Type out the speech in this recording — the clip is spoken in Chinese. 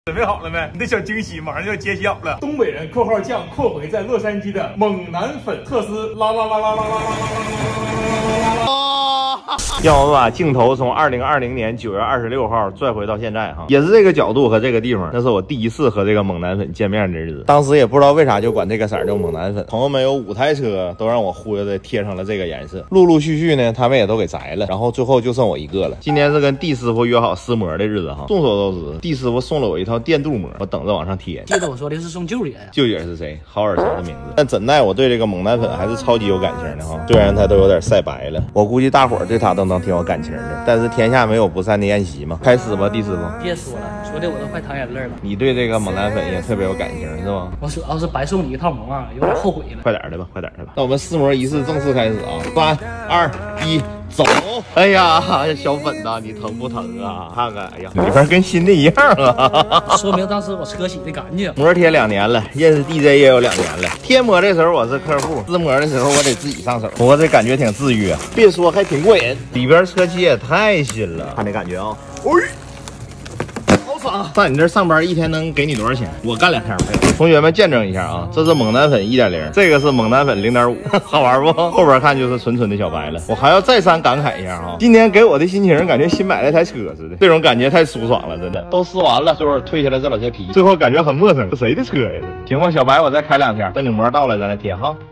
准备好了没？你的小惊喜马上就要揭晓了。东北人（括号酱）（括回在洛杉矶的猛男粉特斯拉啦啦啦啦啦啦啦啦！ 让我们把镜头从2020年9月26号拽回到现在哈，也是这个角度和这个地方，那是我第一次和这个猛男粉见面的日子。当时也不知道为啥就管这个色儿叫猛男粉，朋友们有5台车都让我忽悠的贴上了这个颜色，陆陆续续呢他们也都给摘了，然后最后就剩我一个了。今天是跟D师傅约好撕膜的日子哈，众所周知，D师傅送了我一套电镀膜，我等着往上贴。 记得我说的是送舅爷呀， 舅爷是谁？好耳熟的名字。但怎奈我对这个猛男粉还是超级有感情的哈，虽然他都有点晒白了，我估计大伙儿对他都能挺有感情的。但是天下没有不散的宴席嘛，开始吧，D师傅。 别说了，说的我都快淌眼泪了。 你对这个猛男粉也特别有感情是吗？ 我主要是白送你一套膜啊，有点后悔了。 快点的吧，快点的吧。那我们撕膜仪式正式开始啊！3、2、1，走！哎呀，小粉呐，你疼不疼啊？看看，哎呀，里边跟新的一样啊！ 说明当时我车洗的干净。 膜贴2年了，认识 DJ 也有2年了。贴膜的时候我是客户，撕膜的时候我得自己上手。不过这感觉挺治愈啊，别说还挺过瘾。里边车漆也太新了，看这感觉啊！好爽！在你这上班一天能给你多少钱？我干2天没有。同学们见证一下啊，这是猛男粉1.0，这个是猛男粉0.5，好玩不？后边看就是纯纯的小白了。我还要再三感慨一下啊，今天给我的心情感觉新买了一台车似的，这种感觉太舒爽了，真的。都撕完了，最后退下来这老些皮，最后感觉很陌生，这谁的车呀？行吧，小白，我再开2天，等你膜到了咱再贴哈。